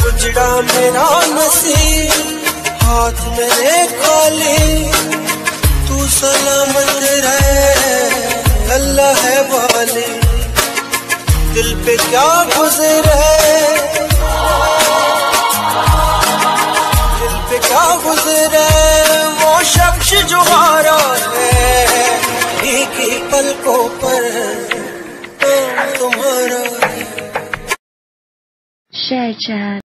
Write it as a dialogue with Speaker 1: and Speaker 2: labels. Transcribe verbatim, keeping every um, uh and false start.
Speaker 1: उजड़ा मेरा नसीब, हाथ मेरे खाली, तू सलामत रहे अल्लाह है वाली। दिल पे क्या गुजरे, दिल पे क्या गुजरे वो शख्स जो हारा है, एक ही पलकों पर तुम्हारा है।
Speaker 2: Share chat.